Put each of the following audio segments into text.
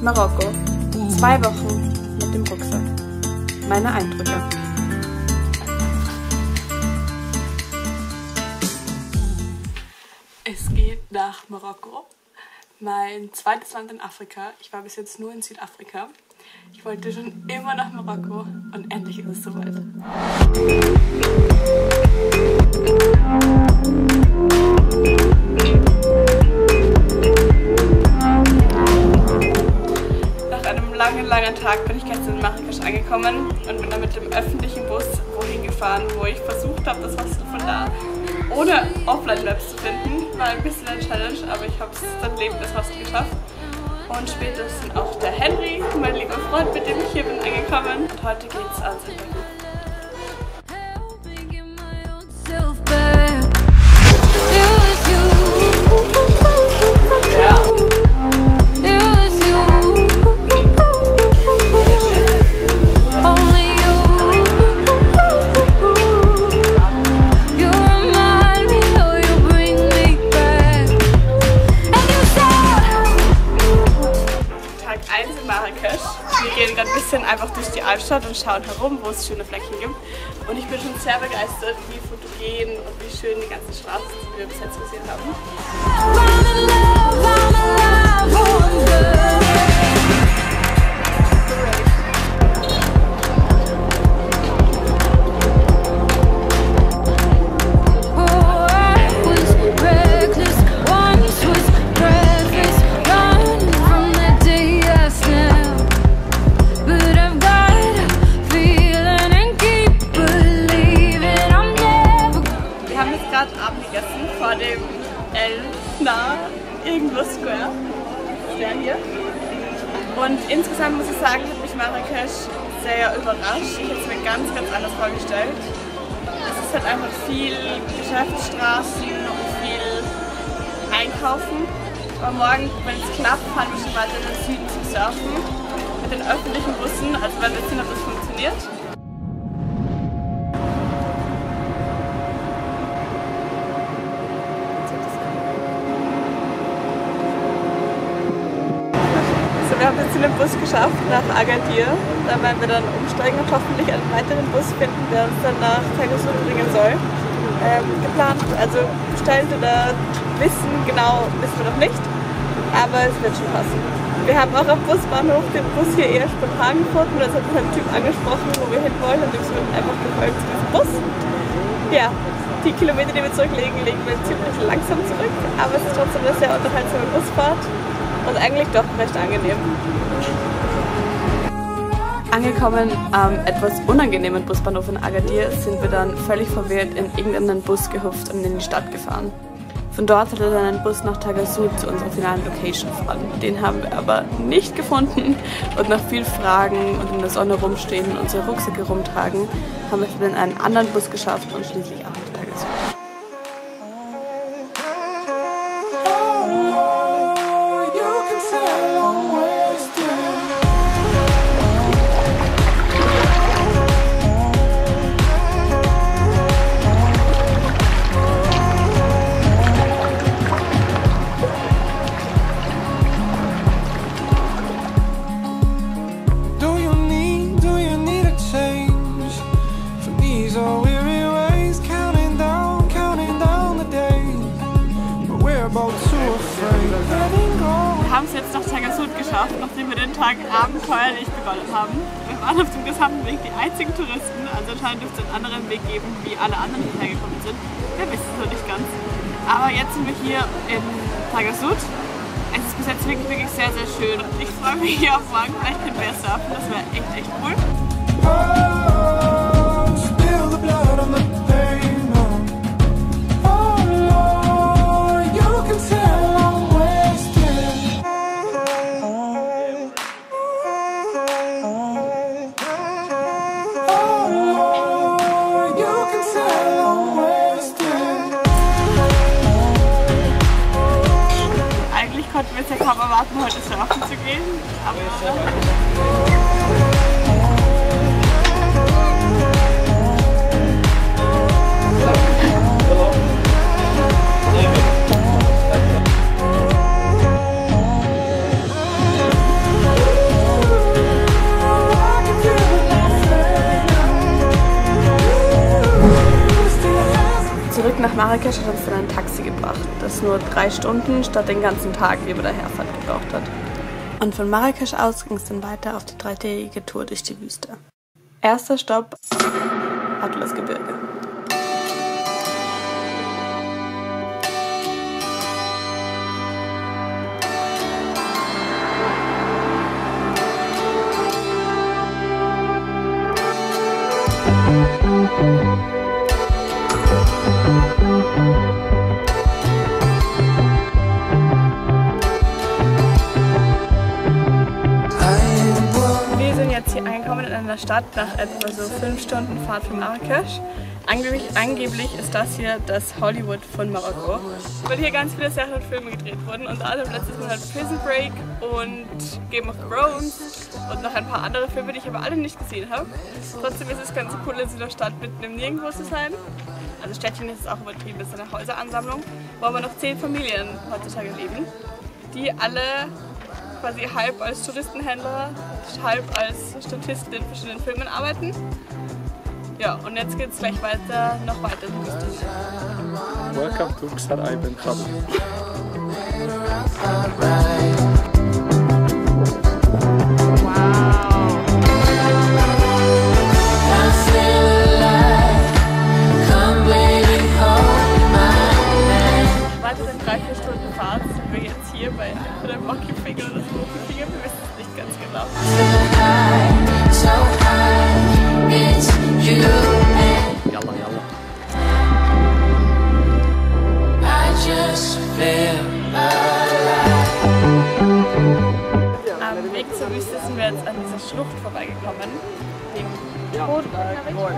Marokko. 2 Wochen mit dem Rucksack. Meine Eindrücke. Es geht nach Marokko. Mein zweites Land in Afrika. Ich war bis jetzt nur in Südafrika. Ich wollte schon immer nach Marokko und endlich ist es soweit. Nach einem langen Tag bin ich gestern in Marrakesch angekommen und bin dann mit dem öffentlichen Bus wohin gefahren, wo ich versucht habe, das Hostel von da ohne Offline-Maps zu finden. War ein bisschen eine Challenge, aber ich habe es dann lebend das Hostel geschafft. Und später ist auch der Henry, mein lieber Freund, mit dem ich hier bin, angekommen. Und heute geht's ans Interview. Wir gehen gerade ein bisschen einfach durch die Altstadt und schauen herum, wo es schöne Flecken gibt. Und ich bin schon sehr begeistert, wie fotogen und wie schön die ganzen Straßen sind, die wir bis jetzt gesehen haben. Abend gegessen vor dem irgendwo Square. Der hier. Und insgesamt muss ich sagen, hat mich Marrakesch sehr überrascht. Ich hätte es mir ganz anders vorgestellt. Es ist halt einfach viel Geschäftsstraßen und viel Einkaufen. Aber morgen, wenn es klappt, fahren wir schon weiter in den Süden zum Surfen. Mit den öffentlichen Bussen, also werden wir sehen, ob das funktioniert. Wir haben jetzt in den Bus geschafft nach Agadir. Da werden wir dann umsteigen und hoffentlich einen weiteren Bus finden, der uns dann nach Tagazout bringen soll. Geplant, also bestellt oder wissen wir noch nicht, aber es wird schon passen. Wir haben auch am Busbahnhof den Bus hier eher spontan gefunden. Das hat uns ein Typ angesprochen, wo wir hinwollen, und wir sind einfach gefolgt zu diesem Bus. Ja, die Kilometer, die wir zurücklegen, legen wir ziemlich langsam zurück, aber es ist trotzdem eine sehr unterhaltsame Busfahrt. Und eigentlich doch recht angenehm. Angekommen am etwas unangenehmen Busbahnhof in Agadir sind wir dann völlig verwirrt in irgendeinen Bus gehüpft und in die Stadt gefahren. Von dort hatte dann ein Bus nach Tagazout zu unserer finalen Location fahren. Den haben wir aber nicht gefunden und nach viel Fragen und in der Sonne rumstehen und unsere Rucksäcke rumtragen, haben wir es dann in einen anderen Bus geschafft und schließlich auch nach Tagazout. Wir haben es jetzt nach Tagazout geschafft, nachdem wir den Tag abenteuerlich begonnen haben. Wir waren auf dem gesamten Weg die einzigen Touristen, also anscheinend dürfte es einen anderen Weg geben, wie alle anderen hierher gekommen sind. Wir wissen es noch nicht ganz. Aber jetzt sind wir hier in Tagazout. Es ist bis jetzt wirklich sehr schön. Ich freue mich hier auf morgen, vielleicht können wir surfen, das wäre echt cool. Konnten wir jetzt ja kaum erwarten, heute surfen zu gehen, aber Marrakesch hat uns dann ein Taxi gebracht, das nur 3 Stunden statt den ganzen Tag über der Herfahrt gebraucht hat. Und von Marrakesch aus ging es dann weiter auf die 3-tägige Tour durch die Wüste. Erster Stopp: Atlasgebirge. Wir sind jetzt hier angekommen in einer Stadt nach etwa so 5 Stunden Fahrt von Marrakesch. Angeblich ist das hier das Hollywood von Marokko, weil hier ganz viele Serien und Filme gedreht wurden. Unter anderem letztes Mal halt Prison Break und Game of Thrones und noch ein paar andere Filme, die ich aber alle nicht gesehen habe. Trotzdem ist es ganz cool, in so einer Stadt mitten im Nirgendwo zu sein. Also Städtchen ist es auch übertrieben, es ist eine Häuseransammlung, wo aber noch 10 Familien heutzutage leben, die alle quasi halb als Touristenhändler, halb als Statisten in verschiedenen Filmen arbeiten. Ja, und jetzt geht es gleich weiter, noch weiter in die Wüste. Welcome to Xarai Ben Khaboul. Weitere 3-4 Stunden Fahrt sind wir jetzt hier bei der Rocky Finger oder das Rocky Finger, wir wissen es nicht ganz genau. Yalla, yalla. Am Weg zur Wüste sind wir jetzt an dieser Schlucht vorbeigekommen, dem Totenberg.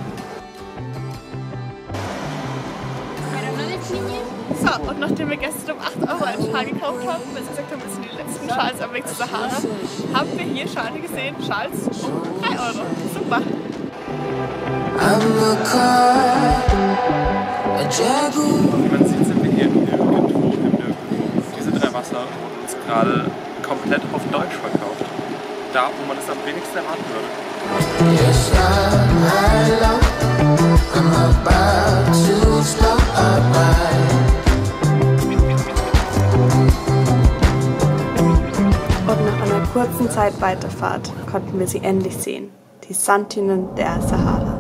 So, und nachdem wir gestern um 8 € einen Schal gekauft haben, weil sie gesagt haben, das sind die letzten Schals am Weg zur Sahara, haben wir hier Schale gesehen, Schals um 3 €. Super! Wie man sieht, sind wir hier irgendwo im Nirgendwo. Diese 3 Wasser wurden uns gerade komplett auf Deutsch verkauft. Da, wo man es am wenigsten erwarten würde. Und nach einer kurzen Zeit Weiterfahrt konnten wir sie endlich sehen, die Sanddünen der Sahara.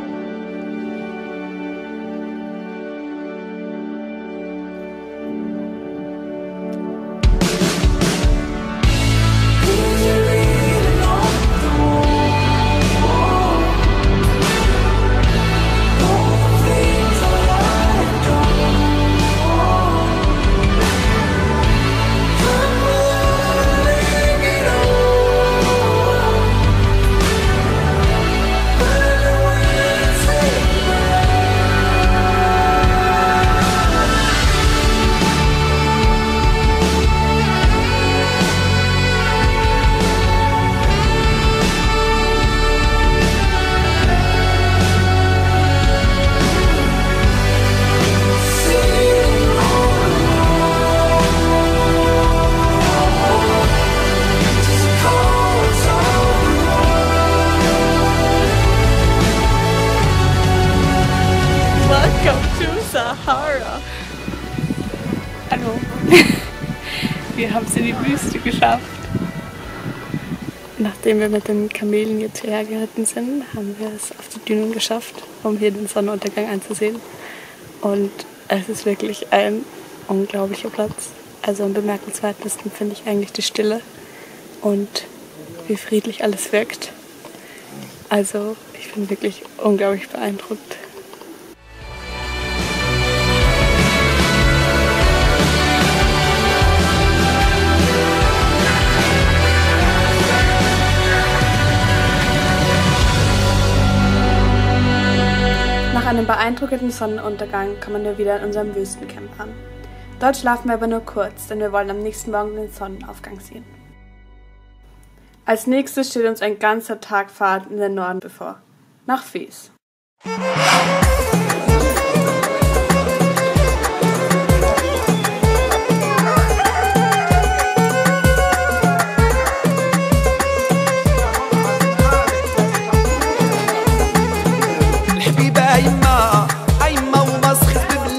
Sahara. Hallo. Wir haben es in die Wüste geschafft. Nachdem wir mit den Kamelen jetzt hierher geritten sind, haben wir es auf die Dünen geschafft, um hier den Sonnenuntergang anzusehen. Und es ist wirklich ein unglaublicher Platz. Also am bemerkenswertesten finde ich eigentlich die Stille und wie friedlich alles wirkt. Also ich bin wirklich unglaublich beeindruckt. Nach einem beeindruckenden Sonnenuntergang kommen wir wieder in unserem Wüstencamp an. Dort schlafen wir aber nur kurz, denn wir wollen am nächsten Morgen den Sonnenaufgang sehen. Als nächstes steht uns ein ganzer Tag Fahrt in den Norden bevor, nach Fez. الحبيبة يما ومسخت ببلاد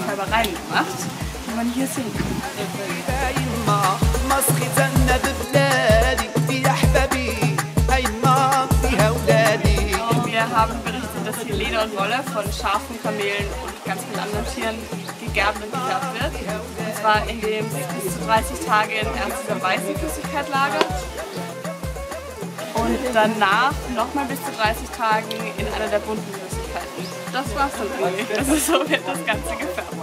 Färbereien gemacht, die man hier sehen kann. Wir haben berichtet, dass hier Leder und Wolle von Schafen, Kamelen und ganz vielen anderen Tieren gegerbt und gefärbt wird. Und zwar indem es bis zu 30 Tage in erst dieser weißen Flüssigkeit lagert und danach nochmal bis zu 30 Tagen in einer der bunten Flüssigkeiten. Das war's dann eigentlich. Also so wird das Ganze gefärbt.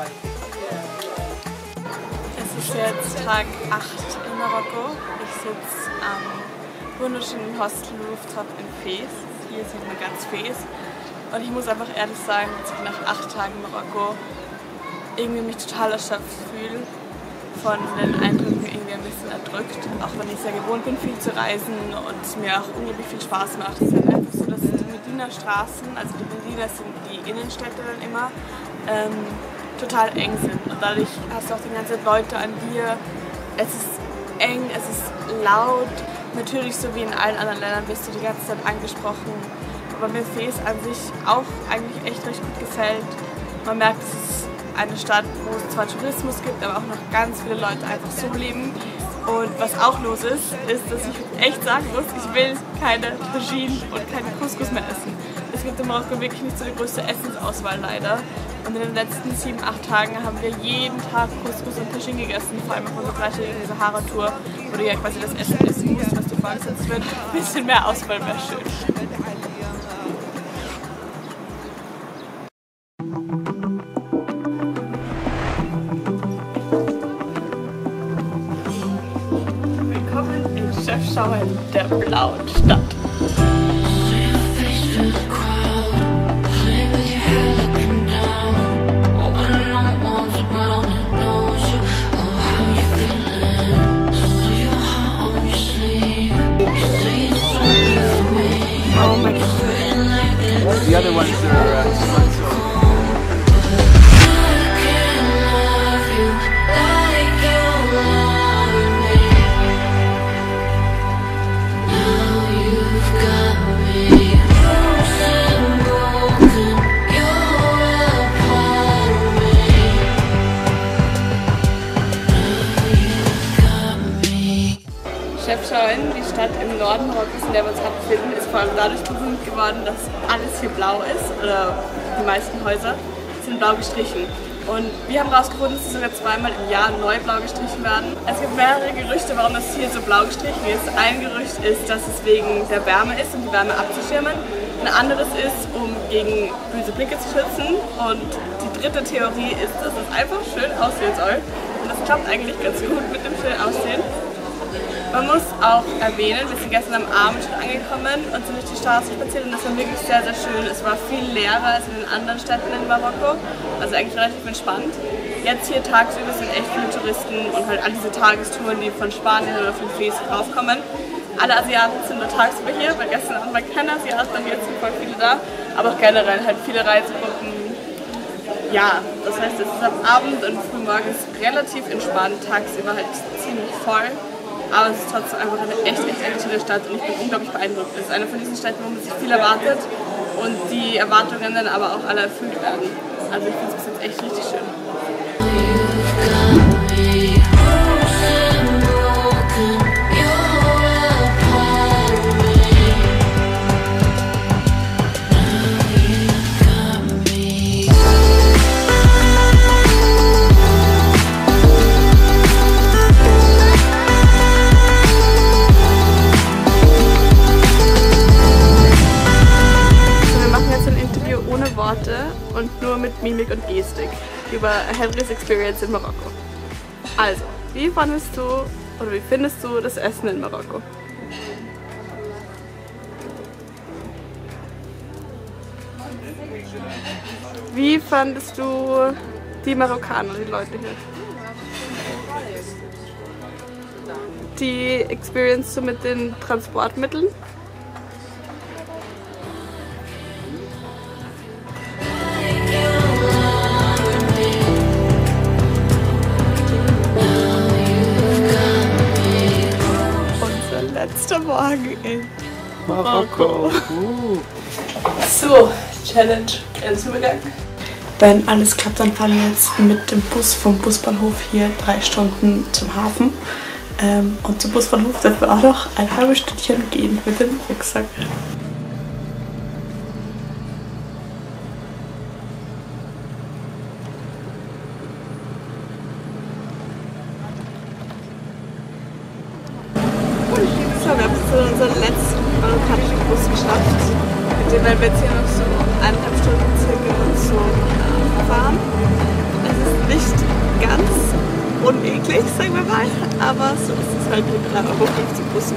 Es ist jetzt Tag 8 in Marokko. Ich sitze am wunderschönen Hostel Rooftop in Fez. Hier sieht man ganz Fez. Und ich muss einfach ehrlich sagen, dass ich nach 8 Tagen Marokko irgendwie mich total erschöpft fühle, von den Eindrücken irgendwie ein bisschen erdrückt. Auch wenn ich sehr gewohnt bin, viel zu reisen und es mir auch unglaublich viel Spaß macht. Es ist halt einfach so, dass die Medina-Straßen, also die Medina sind die Innenstädte dann immer, total eng sind. Und dadurch hast du auch die ganze Zeit Leute an dir. Es ist eng, es ist laut. Natürlich, so wie in allen anderen Ländern, wirst du die ganze Zeit angesprochen. Aber mir Fez an sich auch eigentlich echt recht gut gefällt. Man merkt, es ist eine Stadt, wo es zwar Tourismus gibt, aber auch noch ganz viele Leute einfach so leben. Und was auch los ist, dass ich echt sagen muss, ich will keine Tagine und keine Couscous mehr essen. Es gibt in Marokko wirklich nicht so die größte Essensauswahl leider. Und in den letzten 7, 8 Tagen haben wir jeden Tag Couscous und Tagine gegessen, vor allem auf unserer 3-tägigen Sahara-Tour, wo du ja quasi das Essen essen musst, was dir vorgesetzt wird. Ein bisschen mehr Auswahl wäre schön. Willkommen in Chefchaouen, der blauen Stadt. Oh my God. The other ones are Chefchaouen, die Stadt im Norden Marokkos, in der wir uns gerade befinden, ist vor allem dadurch berühmt geworden, dass alles hier blau ist, oder die meisten Häuser sind blau gestrichen. Und wir haben herausgefunden, dass sie sogar zweimal im Jahr neu blau gestrichen werden. Es gibt mehrere Gerüchte, warum das hier so blau gestrichen ist. Ein Gerücht ist, dass es wegen der Wärme ist, um die Wärme abzuschirmen. Ein anderes ist, um gegen böse Blicke zu schützen. Und die dritte Theorie ist, dass es einfach schön aussehen soll. Und das klappt eigentlich ganz gut mit dem schönen Aussehen. Man muss auch erwähnen, wir sind gestern am Abend schon angekommen und sind durch die Straßen spaziert und das war wirklich sehr, sehr schön. Es war viel leerer als in den anderen Städten in Marokko, also eigentlich relativ entspannt. Jetzt hier tagsüber sind echt viele Touristen und halt all diese Tagestouren, die von Spanien oder von Fez raufkommen. Alle Asiaten sind nur tagsüber hier, weil gestern Abend war keine Asiaten und jetzt sind voll viele da. Aber auch generell halt viele Reisegruppen. Ja, das heißt, es ist am Abend und frühmorgens relativ entspannt, tagsüber halt ziemlich voll. Aber es ist trotzdem einfach eine echt tolle Stadt und ich bin unglaublich beeindruckt. Es ist eine von diesen Städten, wo man sich viel erwartet und die Erwartungen dann aber auch alle erfüllt werden. Also ich finde es bis jetzt echt richtig schön. Und nur mit Mimik und Gestik über Henrys Experience in Marokko. Also, wie findest du das Essen in Marokko? Wie fandest du die Marokkaner, die Leute hier? Die Experience so mit den Transportmitteln? Letzter Morgen in Marokko. So, Challenge grenzübergang. Wenn alles klappt, dann fahren wir jetzt mit dem Bus vom Busbahnhof hier 3 Stunden zum Hafen. Und zum Busbahnhof dürfen wir auch noch ein halbes Stündchen gehen mit dem Rucksack. So, wir haben es zu unserem letzten europäischen Bus geschafft. Mit dem werden wir jetzt hier noch so 1,5 Stunden circa so fahren. Es ist nicht ganz uneklig, sagen wir mal, aber so ist es halt mit 3,50 € Bussen.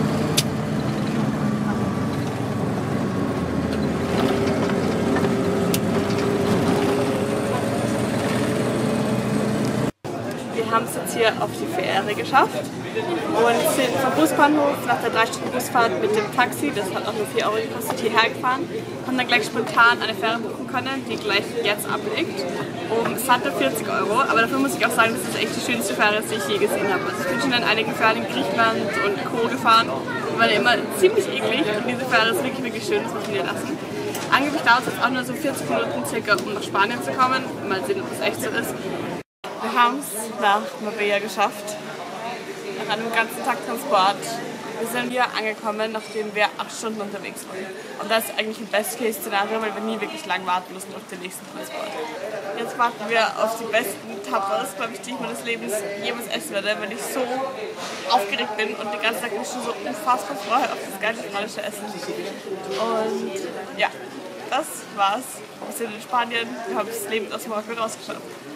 Wir haben es jetzt hier auf die Fähre geschafft und sind vom Busbahnhof nach der 3-Stunden-Busfahrt mit dem Taxi, das hat auch nur 4 € gekostet, hierher gefahren und dann gleich spontan eine Fähre buchen können, die gleich jetzt ablegt, um satte 40 €. Aber dafür muss ich auch sagen, das ist echt die schönste Fähre, die ich je gesehen habe. Also ich bin schon in einigen Fähren in Griechenland und Co. gefahren, die waren immer ziemlich eklig und diese Fähre ist wirklich, wirklich schön, das muss man dir lassen. Angeblich dauert es jetzt auch nur so 40 Minuten circa, um nach Spanien zu kommen. Mal sehen, ob das echt so ist. Wir haben es nach Marbella geschafft, nach einem ganzen Tag Transport. Wir sind hier angekommen, nachdem wir 8 Stunden unterwegs waren. Und das ist eigentlich ein Best-Case-Szenario, weil wir nie wirklich lang warten mussten auf den nächsten Transport. Jetzt warten wir auf die besten Tapas, glaube ich, die ich meines Lebens jemals essen werde, weil ich so aufgeregt bin und den ganzen Tag mich schon so unfassbar freue auf das geile spanische Essen. Und ja, das war's. Wir sind in Spanien, wir haben das Leben aus Marokko rausgeschafft.